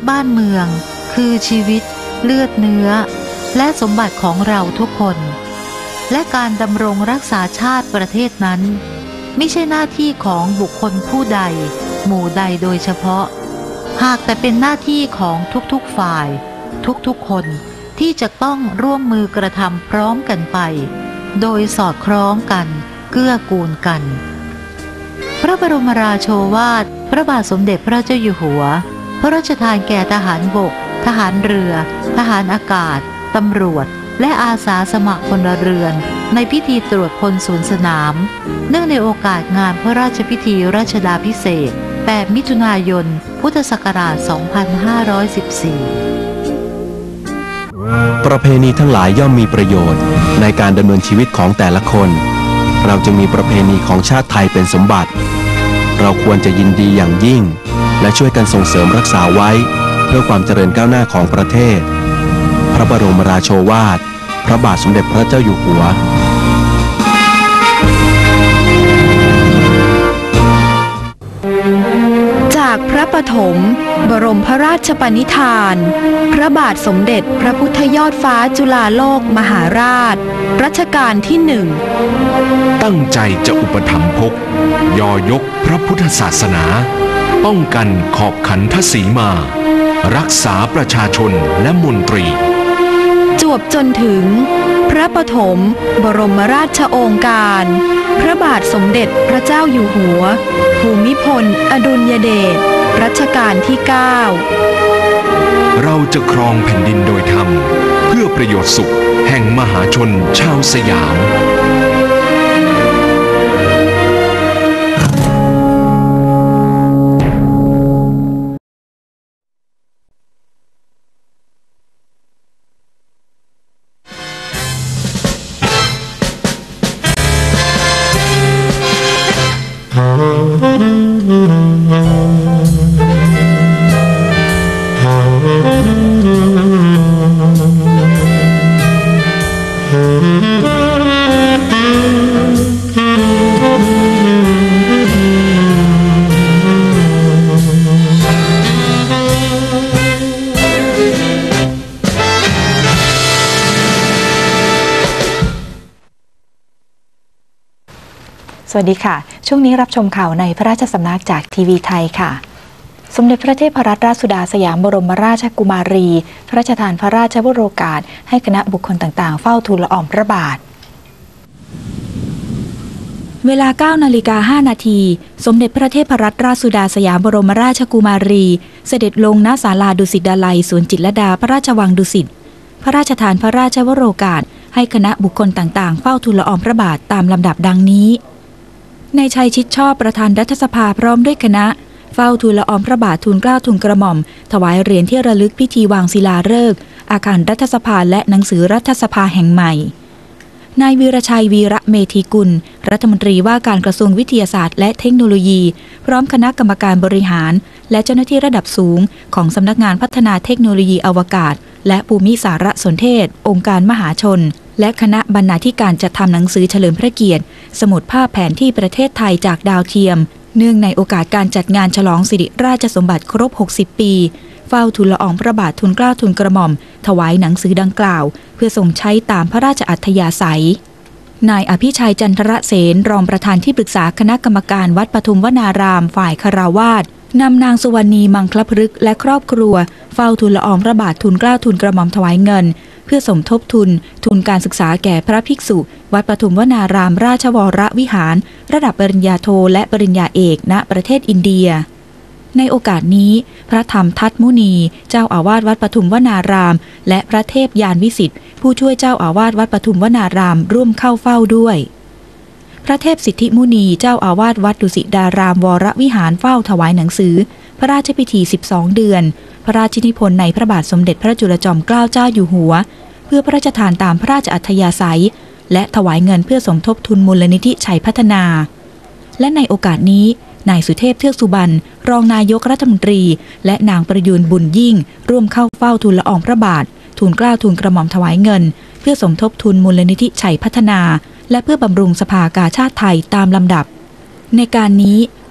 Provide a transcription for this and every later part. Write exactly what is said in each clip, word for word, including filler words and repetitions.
บ้านเมืองคือชีวิตเลือดเนื้อและสมบัติของเราทุกคนและการดำรงรักษาชาติประเทศนั้นไม่ใช่หน้าที่ของบุคคลผู้ใดหมู่ใดโดยเฉพาะหากแต่เป็นหน้าที่ของทุกๆฝ่ายทุกๆคนที่จะต้องร่วมมือกระทำพร้อมกันไปโดยสอดคล้องกันเกื้อกูลกันพระบรมราโชวาทพระบาทสมเด็จพระเจ้าอยู่หัวพระราชทานแก่ทหารบกทหารเรือทหารอากาศตำรวจและอาสาสมัครพลเรือนในพิธีตรวจพลศูนย์สนามเนื่องในโอกาสงานพระราชพิธีรัชดาภิเษกแปดมิถุนายนพุทธศักราช สองพันห้าร้อยสิบสี่ประเพณีทั้งหลายย่อมมีประโยชน์ในการดำเนินชีวิตของแต่ละคนเราจึงมีประเพณีของชาติไทยเป็นสมบัติเราควรจะยินดีอย่างยิ่งและช่วยกันส่งเสริมรักษาไว้เพื่อความเจริญก้าวหน้าของประเทศพระบรมราโชวาทพระบาทสมเด็จพระเจ้าอยู่หัวจากพระปฐมบรมพระราชปณิธานพระบาทสมเด็จพระพุทธยอดฟ้าจุฬาโลกมหาราชรัชกาลที่หนึ่งตั้งใจจะอุปถัมภกยอยกพระพุทธศาสนาป้องกันขอบขันทศีมารักษาประชาชนและมนตรีจวบจนถึงพระปฐมบรมราชโองการพระบาทสมเด็จพระเจ้าอยู่หัวภูมิพลอดุลยเดชรัชกาลที่เก้าเราจะครองแผ่นดินโดยธรรมเพื่อประโยชน์สุขแห่งมหาชนชาวสยามสวัสดีค่ะช่วงนี้รับชมข่าวในพระราชสำนักจากทีวีไทยค่ะสมเด็จพระเทพรัตนราชสุดาสยามบรมราชกุมารีพระราชทานพระราชวโรกาสให้คณะบุคคลต่างๆเฝ้าทูลละอองพระบาทเวลา เก้านาฬิกาห้านาทีสมเด็จพระเทพรัตนราชสุดาสยามบรมราชกุมารีเสด็จลงณศาลาดุสิตดาลัยสวนจิตรลดาพระราชวังดุสิตพระราชทานพระราชวโรกาสให้คณะบุคคลต่างๆเฝ้าทูลละอองพระบาทตามลำดับดังนี้นายชัยชิดชอบประธานรัฐสภาพร้อมด้วยคณะเฝ้าทูลละอองพระบาททูลเกล้าทูลกระหม่อมถวายเหรียญที่ระลึกพิธีวางศิลาฤกษ์อาคารรัฐสภาและหนังสือรัฐสภาแห่งใหม่นายวีรชัยวีระเมธีกุลรัฐมนตรีว่าการกระทรวงวิทยาศาสตร์และเทคโนโลยีพร้อมคณะกรรมการบริหารและเจ้าหน้าที่ระดับสูงของสำนักงานพัฒนาเทคโนโลยีอวกาศและภูมิสารสนเทศองค์การมหาชนและคณะบรรณาธิการจัดทำหนังสือเฉลิมพระเกียรติสมุดภาพแผนที่ประเทศไทยจากดาวเทียมเนื่องในโอกาสการจัดงานฉลองสิริราชสมบัติครบหกสิบปีเฝ้าทูลละอองพระบาททูลเกล้าทูลกระหม่อมถวายหนังสือดังกล่าวเพื่อทรงใช้ตามพระราชอัธยาศัยนายอภิชัยจันทรเสนรองประธานที่ปรึกษาคณะกรรมการวัดปทุมวนารามฝ่ายคฤหัสถ์นำนางสุวรรณีมังคลพฤกษ์และครอบครัวเฝ้าทูลละอองพระบาททูลเกล้าทูลกระหม่อมถวายเงินเพื่อสมทบทุนทุนการศึกษาแก่พระภิกษุวัดปทุมวนารามราชวรวิหารระดับปริญญาโทและปริญญาเอกณประเทศอินเดียในโอกาสนี้พระธรรมทัตมุนีเจ้าอาวาสวัดปทุมวนารามและพระเทพยานวิสิทธิ์ผู้ช่วยเจ้าอาวาสวัดปทุมวนารามร่วมเข้าเฝ้าด้วยพระเทพสิทธิมุนีเจ้าอาวาสวัดดุสิตดารามวรวิหารเฝ้าถวายหนังสือพระราชพิธีสิบสองเดือนพระราชนิพนธ์ในพระบาทสมเด็จพระจุลจอมเกล้าเจ้าอยู่หัวเพื่อพระราชทานตามพระราชอัธยาศัยและถวายเงินเพื่อสมทบทุนมูลนิธิชัยพัฒนาและในโอกาสนี้นายสุเทพเทือกสุบรรณรองนายกรัฐมนตรีและนางประยูนบุญยิ่งร่วมเข้าเฝ้าทูลละอองพระบาททูลเกล้าทูลกระหม่อมถวายเงินเพื่อสมทบทุนมูลนิธิชัยพัฒนาและเพื่อบำรุงสภากาชาดไทยตามลำดับในการนี้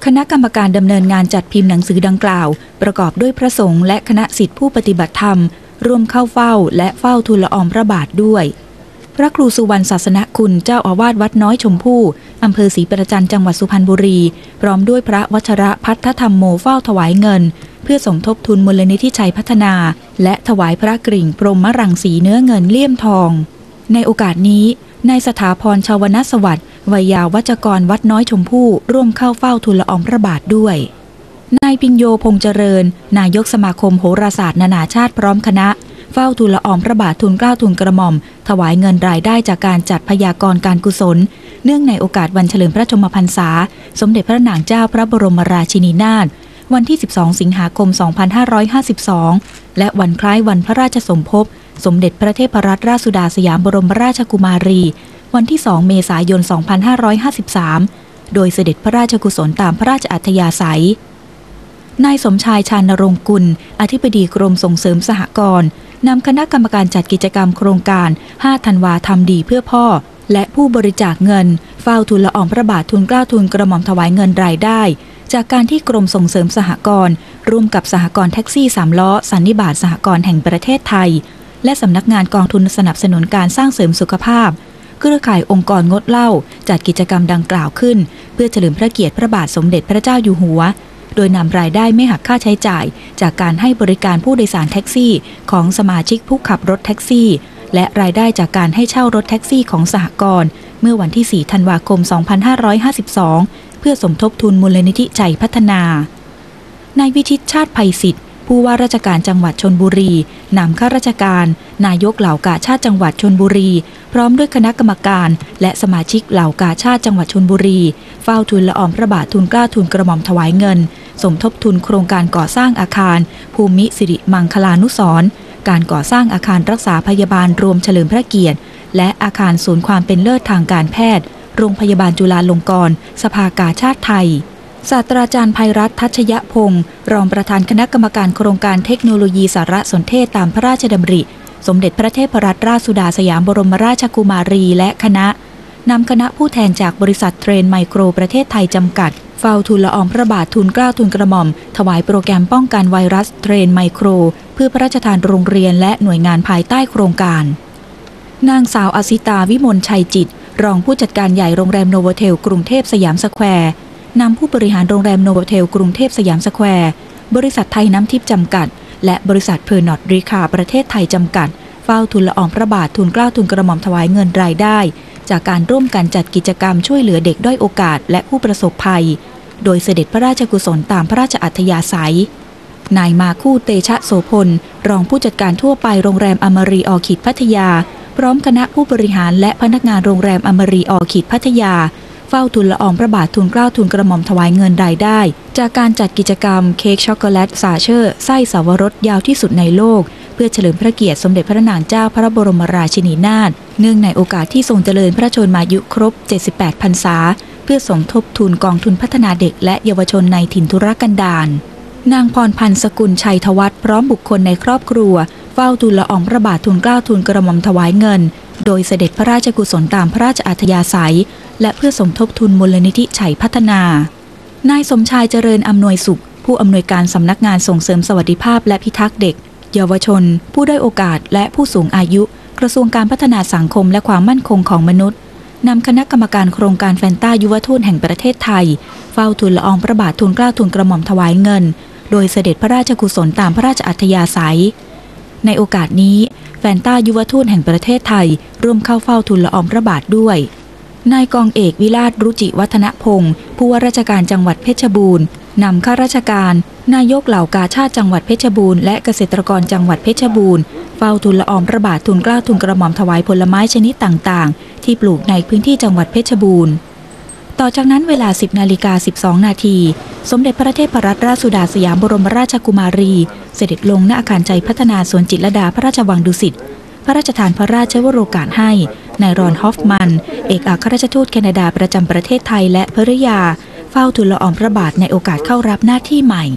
คณะกรรมการดำเนินงานจัดพิมพ์หนังสือดังกล่าวประกอบด้วยพระสงฆ์และคณะศิษย์ผู้ปฏิบัติธรรมร่วมเข้าเฝ้าและเฝ้าทูลละอองพระบาทด้วยพระครูสุวรรณศาสนคุณเจ้าอาวาสวัดน้อยชมพู่อำเภอศรีประจันจังหวัดสุพรรณบุรีพร้อมด้วยพระวชระพัฒธรรมโมเฝ้าถวายเงินเพื่อสมทบทุนมูลนิธิชัยพัฒนาและถวายพระกริ่งพรหมรังสีเนื้อเงินเลี่ยมทองในโอกาสนี้นายสถาพรชาวณสวัสดิ์วัยยาวัจกรวัดน้อยชมพู่ร่วมเข้าเฝ้าทูลละอองพระบาทด้วยนายพิญโยพงษ์เจริญนายกสมาคมโหราศาสตร์นานาชาติพร้อมคณะเฝ้าทูลละอองพระบาททูลเกล้าทูลกระหม่อมถวายเงินรายได้จากการจัดพยากรณ์การกุศลเนื่องในโอกาสวันเฉลิมพระชนมพรรษาสมเด็จพระนางเจ้าพระบรมราชินีนาถวันที่สิบสองสิงหาคมสองพันห้าร้อยห้าสิบสองและวันคล้ายวันพระราชสมภพสมเด็จพระเทพรัตนราชสุดาสยามบรมราชกุมารีวันที่สองเมษายนสองพันห้าร้อยห้าสิบสามโดยเสด็จพระราชกุศลตามพระราชอัธยาศัยนายสมชายชานรงค์กุลอธิบดีกรมส่งเสริมสหกรณ์นำคณะกรรมการจัดกิจกรรมโครงการห้าธันวาทำดีเพื่อพ่อและผู้บริจาคเงินเฝ้าทูลละอองพระบาททูลเกล้าทูลกระหม่อมถวายเงินรายได้จากการที่กรมส่งเสริมสหกรณ์ร่วมกับสหกรณ์แท็กซี่สามล้อสันนิบาตสหกรณ์แห่งประเทศไทยและสำนักงานกองทุนสนับสนุนการสร้างเสริมสุขภาพเครือข่ายองค์กรงดเหล้าจัดกิจกรรมดังกล่าวขึ้นเพื่อเฉลิมพระเกียรติพระบาทสมเด็จพระเจ้าอยู่หัวโดยนำรายได้ไม่หักค่าใช้จ่ายจากการให้บริการผู้โดยสารแท็กซี่ของสมาชิกผู้ขับรถแท็กซี่และรายได้จากการให้เช่ารถแท็กซี่ของสหกรณ์เมื่อวันที่สี่ธันวาคมสองพันห้าร้อยห้าสิบสองเพื่อสมทบทุนมูลนิธิชัยพัฒนานายวิชิตชาติไพศิษฐ์ผู้ว่าราชการจังหวัดชลบุรีนำข้าราชการนายกเหล่ากาชาติจังหวัดชลบุรีพร้อมด้วยคณะกรรมการและสมาชิกเหล่ากาชาติจังหวัดชลบุรีเฝ้าทูลละอองพระบาททูลเกล้าทูลกระหม่อมถวายเงินสมทบทุนโครงการก่อสร้างอาคารภูมิสิริมังคลานุสรณ์การก่อสร้างอาคารรักษาพยาบาลรวมเฉลิมพระเกียรติและอาคารศูนย์ความเป็นเลิศทางการแพทย์โรงพยาบาลจุฬาลงกรณ์สภากาชาติไทยศาสตราจารย์ภัยรัตน์ทัชยพงศ์รองประธานคณะกรรมการโครงการเทคโนโลยีสารสนเทศตามพระราชดำริสมเด็จพระเทพรัตนราชสุดาสยามบรมราชกุมารีและคณะนำคณะผู้แทนจากบริษัทเทรนไมโครประเทศไทยจำกัดเฝ้าทูลละอองพระบาททูลเกล้าทูลกระหม่อมถวายโปรแกรมป้องกันไวรัสเทรนไมโครเพื่อพระราชทานโรงเรียนและหน่วยงานภายใต้โครงการนางสาวอสิตาวิมลชัยจิตรองผู้จัดการใหญ่โรงแรมโนโวเทลกรุงเทพสยามสแควร์นำผู้บริหารโรงแรมโนโวเทลกรุงเทพสยามสแควร์บริษัทไทยน้ำทิพย์จำกัดและบริษัทเพอร์นอตรีคาประเทศไทยจำกัดเฝ้าทูลละอองพระบาททูลเกล้าทูลกระหม่อมถวายเงินรายได้จากการร่วมกันจัดกิจกรรมช่วยเหลือเด็กด้อยโอกาสและผู้ประสบภัยโดยเสด็จพระราชกุศลตามพระราชอัธยาศัยนายมาคู่เตชะโสพลรองผู้จัดการทั่วไปโรงแรมอมรีออคิดพัทยาพร้อมคณะผู้บริหารและพนักงานโรงแรมอมรีออคิดพัทยาเฝ้าทูลละอองพระบาททูลเกล้าทูลกระหม่อมถวายเงินรายได้จากการจัดกิจกรรมเค้กช็อกโกแลตซาเชอร์ไส้สาวรสยาวที่สุดในโลกเพื่อเฉลิมพระเกียรติสมเด็จพระนางเจ้าพระบรมราชินีนาถเนื่องในโอกาสที่ทรงเจริญพระชนมายุครบเจ็ดสิบแปดพรรษาเพื่อสมทบทุนกองทุนพัฒนาเด็กและเยาวชนในถิ่นทุรกันดารนางพรพันธ์สกุลชัยทวัฒน์พร้อมบุคคลในครอบครัวเฝ้าทูลละอองพระบาททูลเกล้าทูลกระหม่อมถวายเงินโดยเสด็จพระราชกุศลตามพระราชอัธยาศัยและเพื่อสมทบทุนมูลนิธิชัยพัฒนานายสมชายเจริญอำนวยสุขผู้อำนวยการสำนักงานส่งเสริมสวัสดิภาพและพิทักษ์เด็กเยาวชนผู้ด้อยโอกาสและผู้สูงอายุกระทรวงการพัฒนาสังคมและความมั่นคงของมนุษย์นำคณะกรรมการโครงการแฟนต้ายุวทูตแห่งประเทศไทยเฝ้าทูลละอองพระบาททูลเกล้าทูลกระหม่อมถวายเงินโดยเสด็จพระราชกุศลตามพระราชอัธยาศัยในโอกาสนี้แฟนต้ายุวทูตแห่งประเทศไทยร่วมเข้าเฝ้าทูลละอองพระบาทด้วยนายกองเอกวิราชรุจิวัฒนพงศ์ผู้ว่าราชการจังหวัดเพชรบูรณ์นำข้าราชการนายกเหล่ากาชาติจังหวัดเพชรบูรณ์และเกษตรกรจังหวัดเพชรบูรณ์เฝ้าทูลละอองพระบาททูลเกล้าทูลกระหม่อมถวายผลไม้ชนิดต่างๆที่ปลูกในพื้นที่จังหวัดเพชรบูรณ์ต่อจากนั้นเวลา สิบนาฬิกาสิบสองนาทีสมเด็จพระเทพรัตนราชสุดาสยามบรมราชกุมารีเสด็จลงณอาคารใจพัฒนาสวนจิตรลดาพระราชวังดุสิตพระราชทานพระราชวโรกาสให้นายรอนฮอฟมันเอกอัครราชทูตแคนาดาประจำประเทศไทยและภริยาเฝ้าทูลละอองพระบาทในโอกาสเข้ารับหน้าที่ใหม่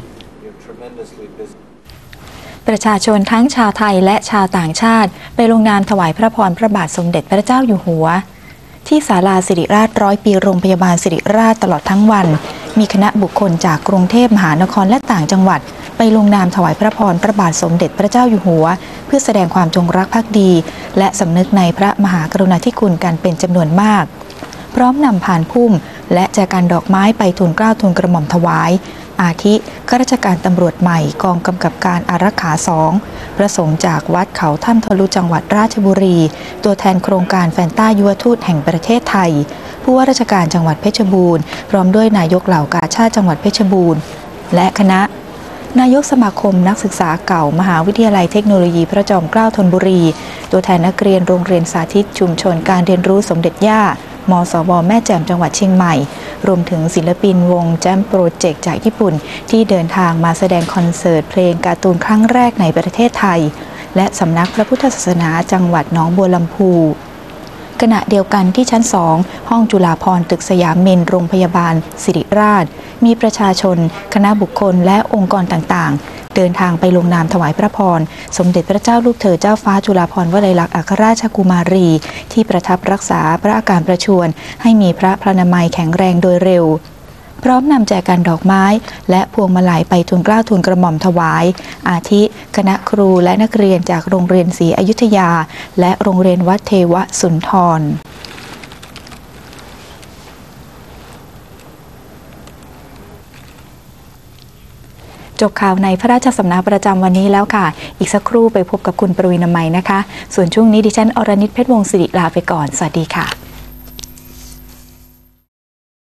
ประชาชนทั้งชาวไทยและชาวต่างชาติไปลงนามถวายพระพรพระบาทสมเด็จพระเจ้าอยู่หัวที่ศาลาสิริราชร้อยปีโรงพยาบาลสิริราชตลอดทั้งวันมีคณะบุคคลจากกรุงเทพมหานครและต่างจังหวัดไปลงนามถวายพระพรพระบาทสมเด็จพระเจ้าอยู่หัวเพื่อแสดงความจงรักภักดีและสำนึกในพระมหากรุณาธิคุณกันเป็นจำนวนมากพร้อมนำผ่านพุ่มและแจกันดอกไม้ไปทูลเกล้าทูลกระหม่อมถวายอาทิข้าราชการตำรวจใหม่กองกำกับการอารักขาสองพระสงฆ์จากวัดเขาถ้ำทะลุจังหวัดราชบุรีตัวแทนโครงการแฟนต้ายุวทูตแห่งประเทศไทยผู้ว่าราชการจังหวัดเพชรบูรณ์พร้อมด้วยนายกเหล่ากาชาดจังหวัดเพชรบูรณ์และคณะนายกสมาคมนักศึกษาเก่ามหาวิทยาลัยเทคโนโลยีพระจอมเกล้าธนบุรีตัวแทนนักเรียนโรงเรียนสาธิตชุมชนการเรียนรู้สมเด็จย่ามสวแม่แจ่มจังหวัดเชียงใหม่รวมถึงศิลปินวงแจมโปรเจกต์จากญี่ปุ่นที่เดินทางมาแสดงคอนเสิร์ตเพลงการ์ตูนครั้งแรกในประเทศไทยและสำนักพระพุทธศาสนาจังหวัดหนองบัวลำพูขณะเดียวกันที่ชั้นสองห้องจุฬาภรณ์ตึกสยามเมนโรงพยาบาลศิริราชมีประชาชนคณะบุคคลและองค์กรต่างๆเดินทางไปลงนามถวายพระพรสมเด็จพระเจ้าลูกเธอเจ้าฟ้าจุฬาภรณ์วลัยลักษณ์อัครราชกุมารีที่ประทับรักษาพระอาการประชวรให้มีพระพลานามัยแข็งแรงโดยเร็วพร้อมนำแจกันดอกไม้และพวงมาลัยไปทูลเกล้าทูลกระหม่อมถวายอาทิคณะครูและนักเรียนจากโรงเรียนศรีอยุธยาและโรงเรียนวัดเทวสุนทรจบข่าวในพระราชสำนักประจำวันนี้แล้วค่ะอีกสักครู่ไปพบกับคุณปวีณามัยนะคะส่วนช่วงนี้ดิฉันอรณิตเพชรวงศ์สิริลาไปก่อนสวัสดีค่ะ